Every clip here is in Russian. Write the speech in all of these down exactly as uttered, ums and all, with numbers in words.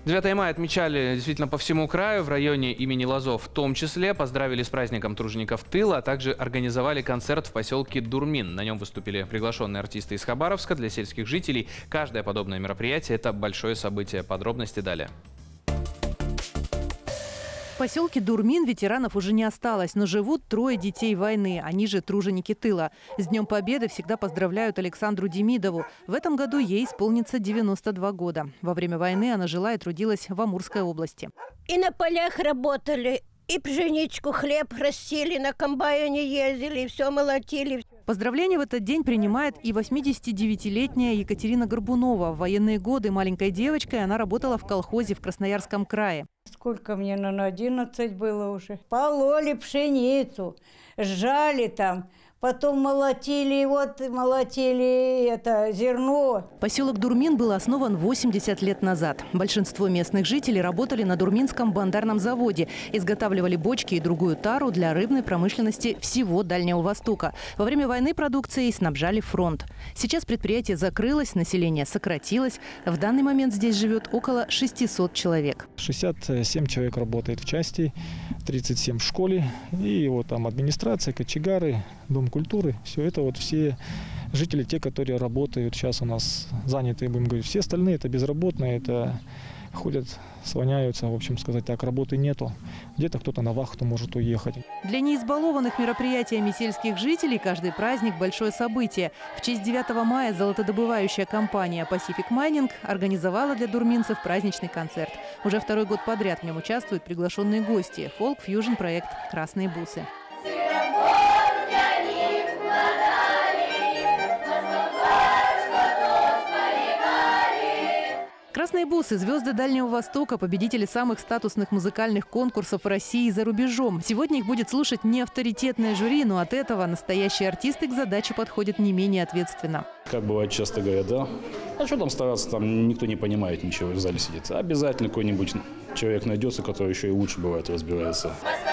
девятое мая отмечали действительно по всему краю, в районе имени Лозов в том числе. Поздравили с праздником тружеников тыла, а также организовали концерт в поселке Дурмин. На нем выступили приглашенные артисты из Хабаровска. Для сельских жителей каждое подобное мероприятие – это большое событие. Подробности далее. В поселке Дурмин ветеранов уже не осталось, но живут трое детей войны. Они же труженики тыла. С Днем Победы всегда поздравляют Александру Демидову. В этом году ей исполнится девяносто два года. Во время войны она жила и трудилась в Амурской области. И на полях работали, и пшеничку, хлеб растили, на комбайне ездили, и все молотили. Поздравления в этот день принимает и восьмидесятидевятилетняя Екатерина Горбунова. В военные годы маленькой девочкой она работала в колхозе в Красноярском крае. Сколько мне, на одиннадцать было уже. Пололи пшеницу, сжали там, потом молотили, вот молотили это зерно. Поселок Дурмин был основан восемьдесят лет назад. Большинство местных жителей работали на Дурминском бандарном заводе. Изготавливали бочки и другую тару для рыбной промышленности всего Дальнего Востока. Во время войны продукцией снабжали фронт. Сейчас предприятие закрылось, население сократилось. В данный момент здесь живет около шестисот человек. шестьдесят семь человек работает в части, тридцать семь в школе. И вот там администрация, кочегары, дом культуры. Все это вот все жители, те, которые работают сейчас у нас заняты, будем говорить. Все остальные это безработные, это ходят, слоняются, в общем сказать так, работы нету. Где-то кто-то на вахту может уехать. Для неизбалованных мероприятиями сельских жителей каждый праздник – большое событие. В честь девятого мая золотодобывающая компания Pacific Mining организовала для дурминцев праздничный концерт. Уже второй год подряд в нем участвуют приглашенные гости – фолк-фьюжн проект «Красные бусы». Красные бусы – звезды Дальнего Востока, победители самых статусных музыкальных конкурсов в России и за рубежом. Сегодня их будет слушать не авторитетное жюри, но от этого настоящие артисты к задаче подходят не менее ответственно. Как бывает, часто говорят, да, а что там стараться, там никто не понимает ничего, в зале сидит. Обязательно какой-нибудь человек найдется, который еще и лучше бывает разбирается.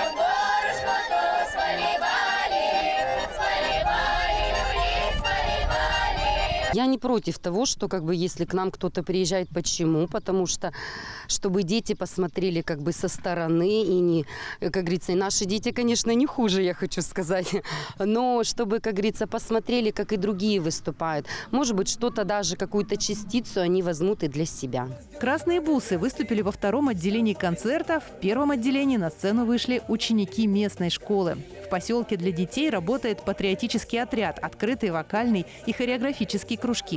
Я не против того, что как бы если к нам кто-то приезжает, почему? Потому что чтобы дети посмотрели как бы со стороны и не, как говорится, и наши дети, конечно, не хуже, я хочу сказать, но чтобы, как говорится, посмотрели, как и другие выступают. Может быть, что-то даже какую-то частицу они возьмут и для себя. Красные бусы выступили во втором отделении концерта. В первом отделении на сцену вышли ученики местной школы. В поселке для детей работает патриотический отряд, открытый вокальный и хореографический кружки.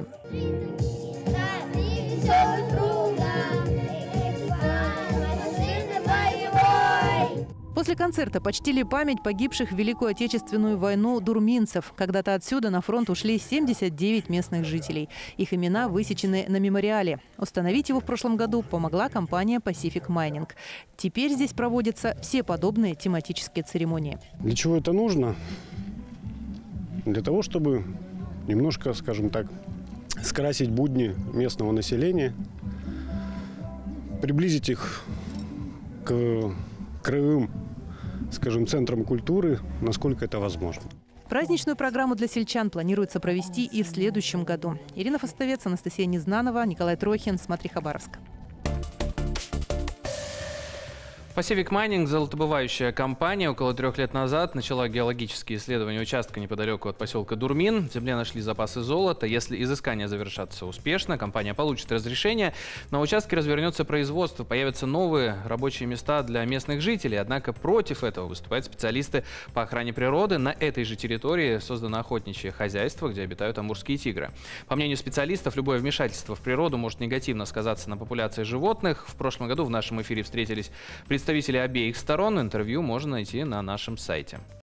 После концерта почтили память погибших в Великую Отечественную войну дурминцев. Когда-то отсюда на фронт ушли семьдесят девять местных жителей. Их имена высечены на мемориале. Установить его в прошлом году помогла компания Pacific Mining. Теперь здесь проводятся все подобные тематические церемонии. Для чего это нужно? Для того, чтобы немножко, скажем так, скрасить будни местного населения, приблизить их к краевым, скажем, центрам культуры, насколько это возможно. Праздничную программу для сельчан планируется провести и в следующем году. Ирина Фостовец, Анастасия Незнанова, Николай Трохин. Смотри, Хабаровск. Pacific Mining, золотодобывающая компания, около трех лет назад начала геологические исследования участка неподалеку от поселка Дурмин. В земле нашли запасы золота. Если изыскания завершатся успешно, компания получит разрешение. На участке развернется производство, появятся новые рабочие места для местных жителей. Однако против этого выступают специалисты по охране природы. На этой же территории создано охотничье хозяйство, где обитают амурские тигры. По мнению специалистов, любое вмешательство в природу может негативно сказаться на популяции животных. В прошлом году в нашем эфире встретились представители Представители обеих сторон. Интервью можно найти на нашем сайте.